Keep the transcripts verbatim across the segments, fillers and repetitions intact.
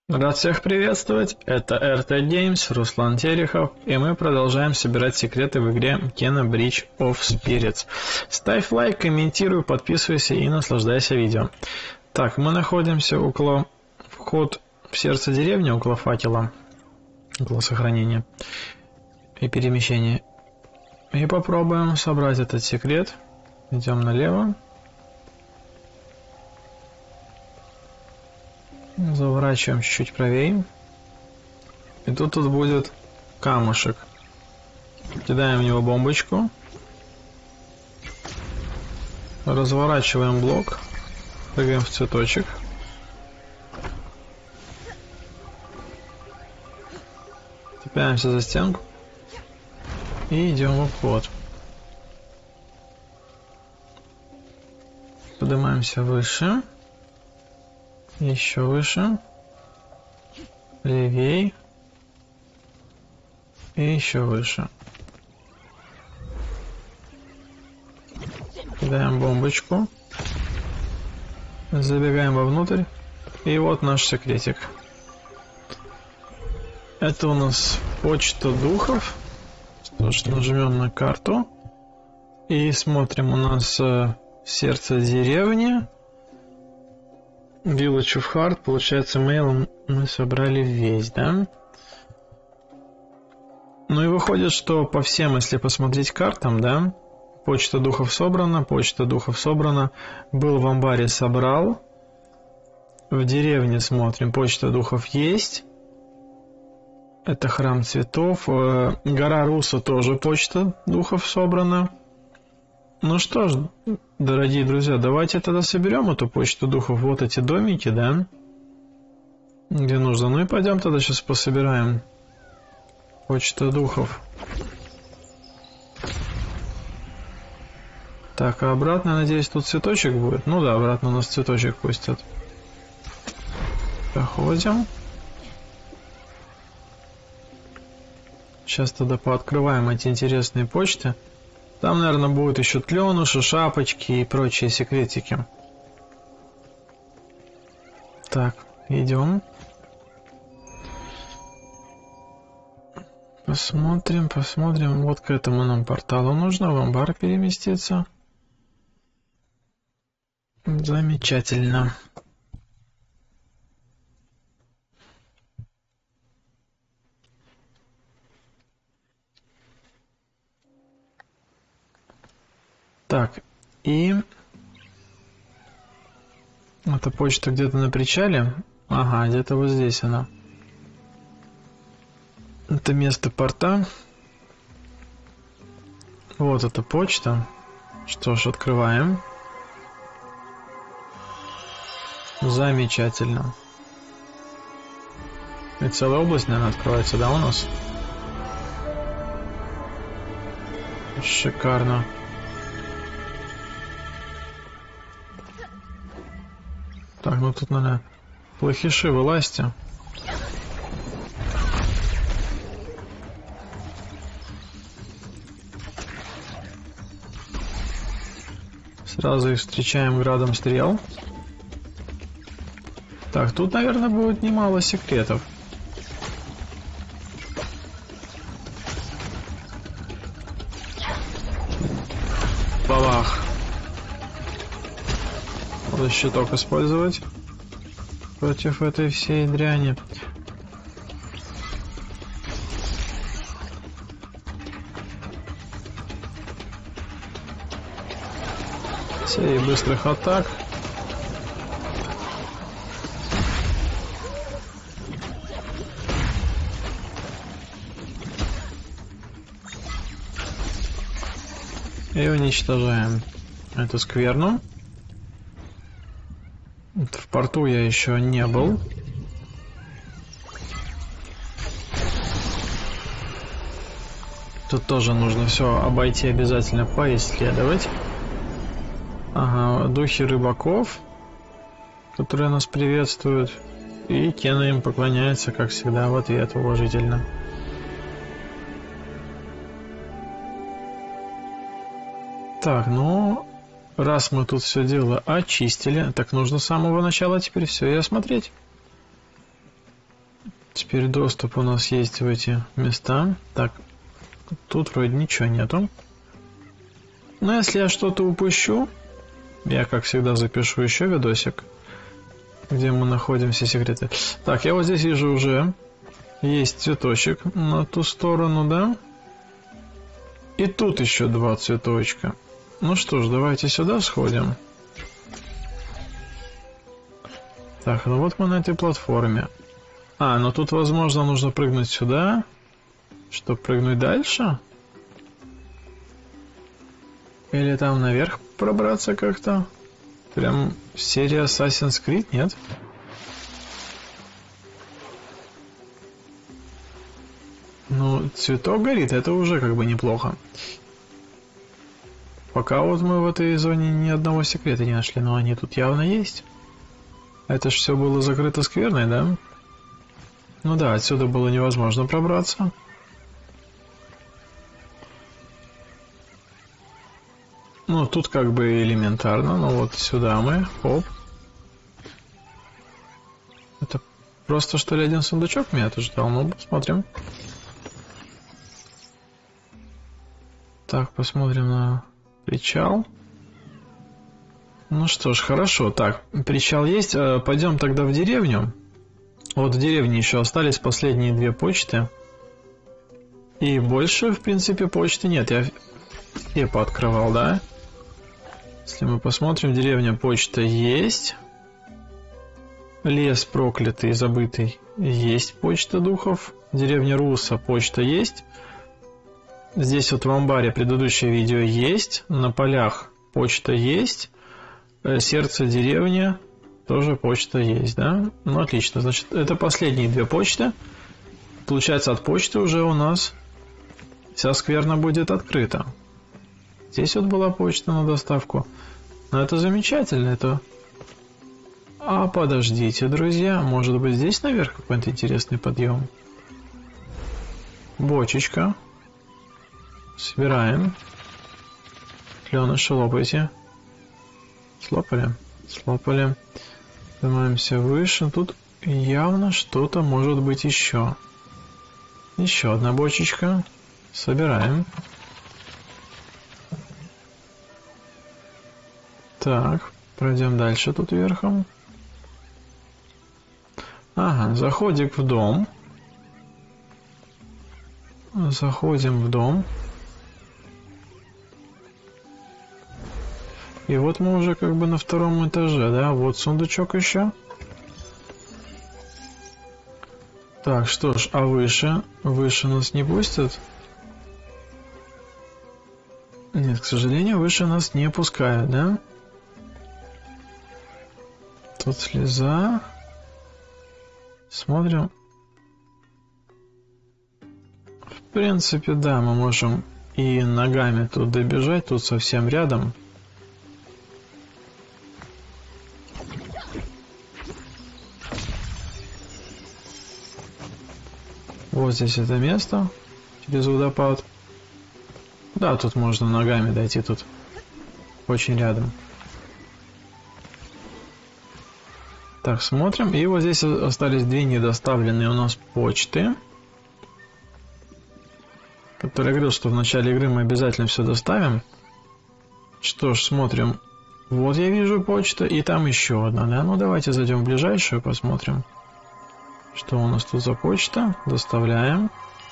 Рад всех приветствовать, это эр тэ Games, Руслан Терехов, и мы продолжаем собирать секреты в игре Kena Bridge of Spirits. Ставь лайк, комментируй, подписывайся и наслаждайся видео. Так, мы находимся около вход в сердце деревни, около факела, около сохранения и перемещения. И попробуем собрать этот секрет. Идем налево. Заворачиваем чуть-чуть правее. И тут тут будет камушек. Кидаем в него бомбочку. Разворачиваем блок. Прыгаем в цветочек. Цепляемся за стенку. И идем в обход. Поднимаемся выше. Еще выше. Левей. И еще выше. Кидаем бомбочку. Забегаем вовнутрь. И вот наш секретик. Это у нас почта духов. Что ж, нажмем на карту. И смотрим, у нас э, сердце деревни. Village of Heart, получается, мейлом мы собрали весь, да? Ну и выходит, что по всем, если посмотреть картам, да, почта духов собрана, почта духов собрана, был в амбаре, собрал, в деревне смотрим, почта духов есть, это храм цветов, гора Руса тоже почта духов собрана. Ну что ж, дорогие друзья, давайте тогда соберем эту почту духов, вот эти домики, да, где нужно. Ну и пойдем тогда сейчас пособираем почту духов. Так, а обратно, я надеюсь, тут цветочек будет? Ну да, обратно у нас цветочек пустят. Проходим. Сейчас тогда пооткрываем эти интересные почты. Там, наверное, будут еще тленуши, шапочки и прочие секретики. Так, идем. Посмотрим, посмотрим. Вот к этому нам порталу нужно в амбар переместиться. Замечательно. Так, и эта почта где-то на причале. Ага, где-то вот здесь она. Это место порта. Вот эта почта. Что ж, открываем. Замечательно. И целая область, наверное, открывается, да, у нас? Шикарно. Так, ну тут, наверное, плохиши, вылазьте. Сразу их встречаем градом стрел. Так, тут, наверное, будет немало секретов. Бабах. Надо щиток использовать против этой всей дряни. Серия быстрых атак. И уничтожаем эту скверну. В порту я еще не был. Тут тоже нужно все обойти, обязательно поисследовать. Ага, духи рыбаков, которые нас приветствуют. И Кена им поклоняется, как всегда, в ответ уважительно. Так, ну... Раз мы тут все дело очистили, так нужно с самого начала теперь все и осмотреть. Теперь доступ у нас есть в эти места. Так, тут вроде ничего нету. Но если я что-то упущу, я, как всегда, запишу еще видосик, где мы находим все секреты. Так, я вот здесь вижу уже есть цветочек на ту сторону, да? И тут еще два цветочка. Ну что ж, давайте сюда сходим. Так, ну вот мы на этой платформе. А, ну тут, возможно, нужно прыгнуть сюда, чтобы прыгнуть дальше. Или там наверх пробраться как-то. Прям серия Assassin's Creed, нет? Ну, цветок горит, это уже как бы неплохо. Пока вот мы в этой зоне ни одного секрета не нашли, но они тут явно есть. Это ж все было закрыто скверной, да? Ну да, отсюда было невозможно пробраться. Ну, тут как бы элементарно, но вот сюда мы, оп. Это просто что ли один сундучок меня тут ждал? Ну, посмотрим. Так, посмотрим на причал. Ну что ж, хорошо. Так, причал есть. Пойдем тогда в деревню. Вот в деревне еще остались последние две почты. И больше, в принципе, почты нет. Я все пооткрывал, да? Если мы посмотрим, деревня почта есть. Лес проклятый, забытый, есть почта духов. Деревня Руса почта есть. Здесь вот в амбаре предыдущее видео есть. На полях почта есть. Сердце деревни тоже почта есть, да? Ну, отлично. Значит, это последние две почты. Получается, от почты уже у нас вся скверна будет открыта. Здесь вот была почта на доставку. Но это замечательно, это... А подождите, друзья, может быть здесь наверх какой-то интересный подъем? Бочечка. Собираем. Кленыши лопайте. Слопали? Слопали. Поднимаемся выше. Тут явно что-то может быть еще. Еще одна бочечка. Собираем. Так, пройдем дальше тут верхом. Ага, заходим в дом. Заходим в дом. И вот мы уже как бы на втором этаже, да? Вот сундучок еще. Так, что ж, а выше? Выше нас не пустят? Нет, к сожалению, выше нас не пускают, да? Тут слеза. Смотрим. В принципе, да, мы можем и ногами тут добежать, тут совсем рядом. Вот здесь это место, через водопад. Да, тут можно ногами дойти, тут очень рядом. Так, смотрим. И вот здесь остались две недоставленные у нас почты. Которые я говорил, что в начале игры мы обязательно все доставим. Что ж, смотрим. Вот я вижу почта, и там еще одна, да? Ну, давайте зайдем в ближайшую, посмотрим. Что у нас тут за почта? Доставляем.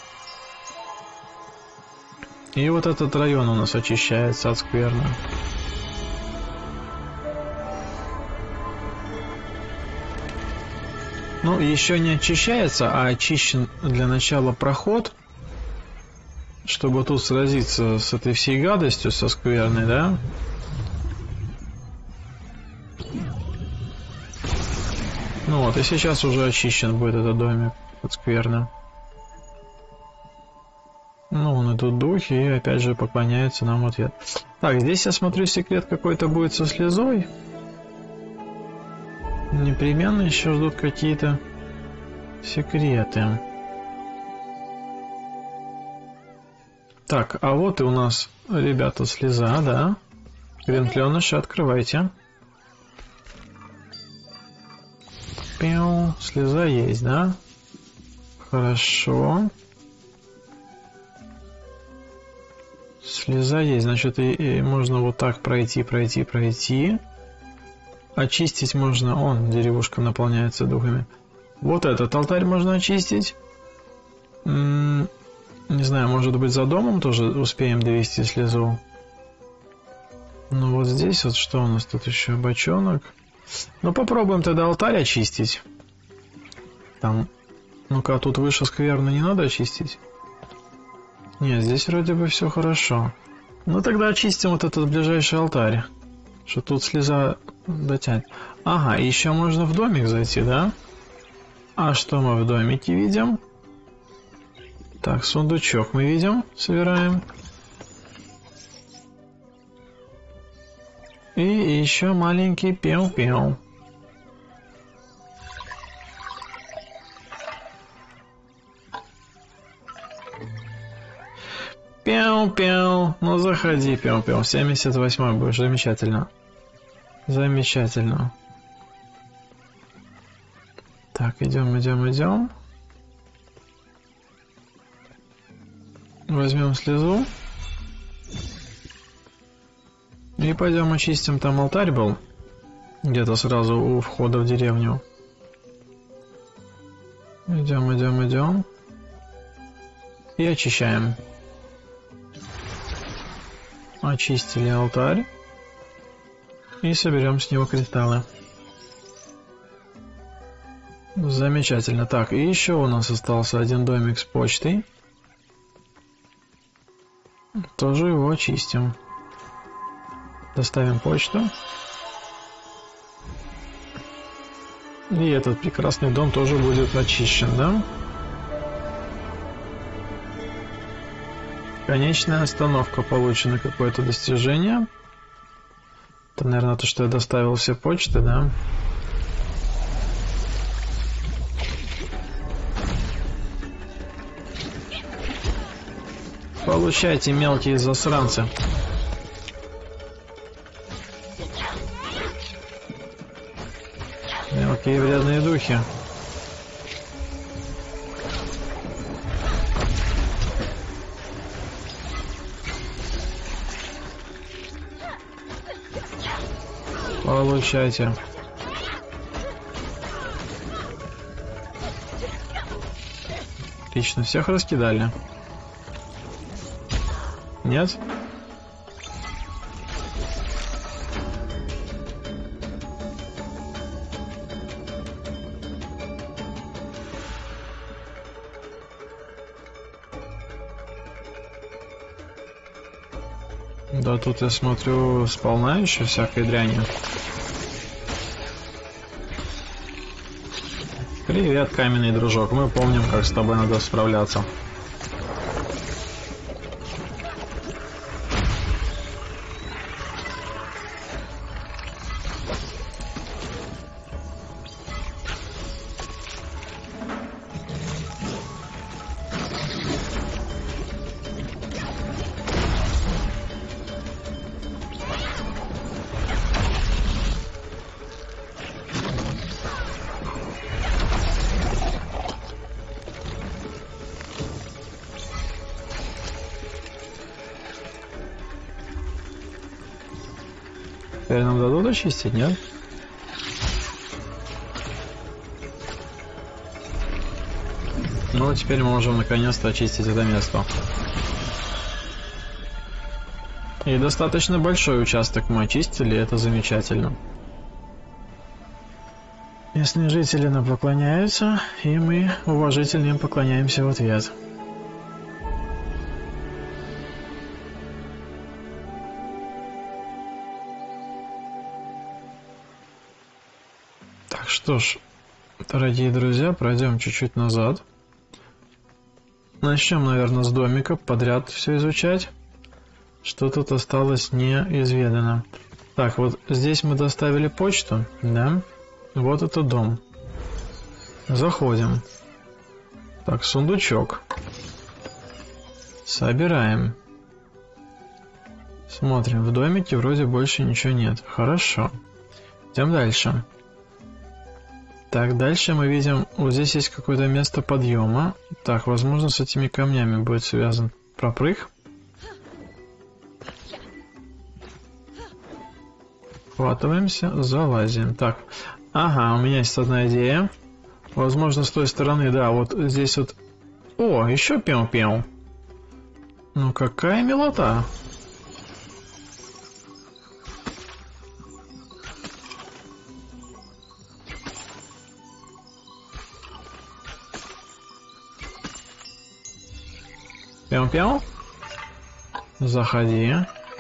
И вот этот район у нас очищается от скверны. Ну, еще не очищается, а очищен для начала проход, чтобы тут сразиться с этой всей гадостью, со скверной, да? Ну вот, и сейчас уже очищен будет этот домик от скверны. Ну, вон идут духи и опять же поклоняются нам в ответ. Так, здесь я смотрю, секрет какой-то будет со слезой. Непременно еще ждут какие-то секреты. Так, а вот и у нас, ребята, слеза, да? Гренкленыши, открывайте. Пиу, слеза есть, да? Хорошо. Слеза есть, значит, и, и можно вот так пройти, пройти, пройти. Очистить можно. Он, деревушка наполняется духами. Вот этот алтарь можно очистить. М-м, не знаю, может быть, за домом тоже успеем довести слезу. Ну вот здесь вот что у нас тут еще? Бочонок. Ну попробуем тогда алтарь очистить. Там. Ну-ка, тут выше скверно не надо очистить? Нет, здесь вроде бы все хорошо. Ну тогда очистим вот этот ближайший алтарь. Что тут слеза дотянет. Ага, еще можно в домик зайти, да? А что мы в домике видим? Так, сундучок мы видим, собираем. И еще маленький пиу-пиу. Пиу-пиу. Ну заходи, пиу-пиу. семьдесят восьмой будешь. Замечательно. Замечательно. Так, идем, идем, идем. Возьмем слезу. И пойдем очистим. Там алтарь был. Где-то сразу у входа в деревню. Идем, идем, идем. И очищаем. Очистили алтарь. И соберем с него кристаллы. Замечательно. Так, и еще у нас остался один домик с почтой. Тоже его очистим. Доставим почту. И этот прекрасный дом тоже будет очищен, да? Конечная остановка. Получено какое-то достижение. Это, наверное, то, что я доставил все почты, да? Получайте, мелкие засранцы. Мелкие вредные духи. Получайте. Отлично, всех раскидали. Нет? Да, тут я смотрю сполна еще всякой дряни. Привет, каменный дружок. Мы помним, как с тобой надо справляться. Теперь нам дадут очистить, нет? Ну, теперь мы можем наконец-то очистить это место. И достаточно большой участок мы очистили, это замечательно. Местные жители нам поклоняются, и мы уважительно им поклоняемся в ответ. Так, что ж, дорогие друзья, пройдем чуть-чуть назад. Начнем, наверное, с домика, подряд все изучать. Что тут осталось неизведано. Так, вот здесь мы доставили почту, да? Вот это дом. Заходим. Так, сундучок. Собираем. Смотрим, в домике вроде больше ничего нет. Хорошо. Идем дальше. Так, дальше мы видим, вот здесь есть какое-то место подъема. Так, возможно, с этими камнями будет связан пропрыг. Хватываемся, залазим. Так, ага, у меня есть одна идея. Возможно, с той стороны, да, вот здесь вот... О, еще пиу-пиу. Ну, какая милота. Пиу-пиу. Заходи.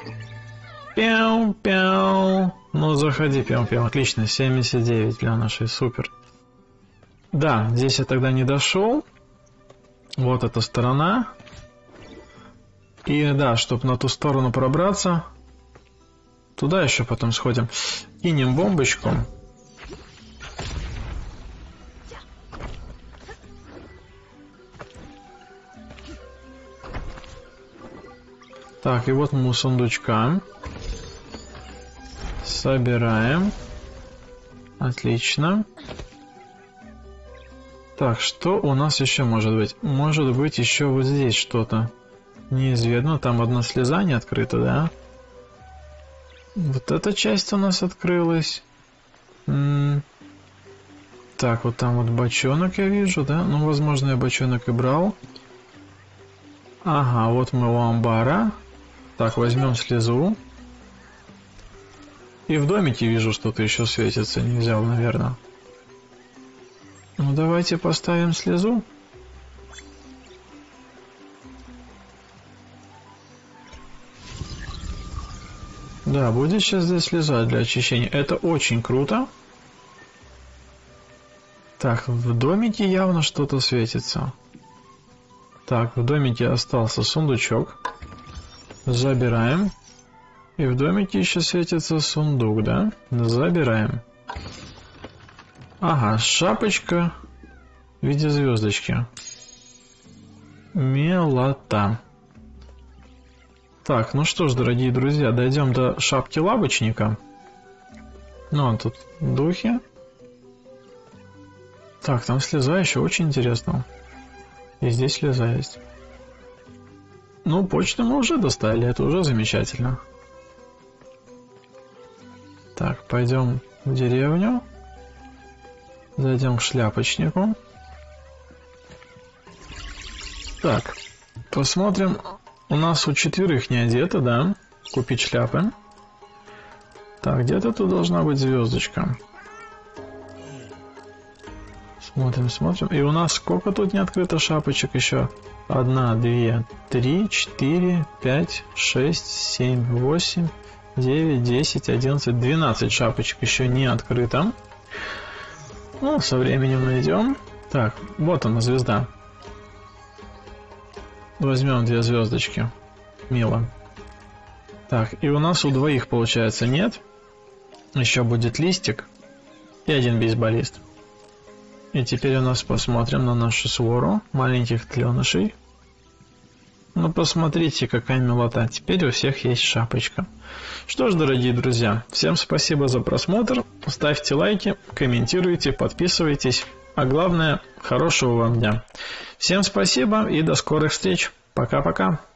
Пиу-пиу. Ну, заходи, пиу-пиу. Отлично, семьдесят девять для нашей, супер. Да, здесь я тогда не дошел. Вот эта сторона. И да, чтобы на ту сторону пробраться, туда еще потом сходим. Кинем бомбочку. Так, и вот мы у сундучка. Собираем. Отлично. Так, что у нас еще может быть? Может быть еще вот здесь что-то неизвестно. Там одна слеза не открыта, да? Вот эта часть у нас открылась. М-м- так, вот там вот бочонок я вижу, да? Ну, возможно, я бочонок и брал. Ага, вот мы у амбара. Так, возьмем слезу. И в домике вижу, что-то еще светится. Не взял, наверное. Ну, давайте поставим слезу. Да, будет сейчас здесь слеза для очищения. Это очень круто. Так, в домике явно что-то светится. Так, в домике остался сундучок. Забираем. И в домике еще светится сундук, да? Забираем. Ага, шапочка в виде звездочки. Милота. Так, ну что ж, дорогие друзья, дойдем до шапки лавочника. Ну, а тут духи. Так, там слеза еще очень интересно. И здесь слеза есть. Ну, почту мы уже достали, это уже замечательно. Так, пойдем в деревню. Зайдем к шляпочнику. Так, посмотрим. У нас у четверых не одето, да? Купить шляпы. Так, где-то тут должна быть звездочка. Смотрим, смотрим. И у нас сколько тут не открыто шапочек еще? Одна, две, три, четыре, пять, шесть, семь, восемь, девять, десять, одиннадцать, двенадцать шапочек еще не открыто. Ну, со временем найдем. Так, вот она, звезда. Возьмем две звездочки. Мило. Так, и у нас у двоих, получается, нет. Еще будет листик и один бейсболист. И теперь у нас посмотрим на нашу свору маленьких тленышей. Ну, посмотрите, какая милота. Теперь у всех есть шапочка. Что ж, дорогие друзья, всем спасибо за просмотр. Ставьте лайки, комментируйте, подписывайтесь. А главное, хорошего вам дня. Всем спасибо и до скорых встреч. Пока-пока.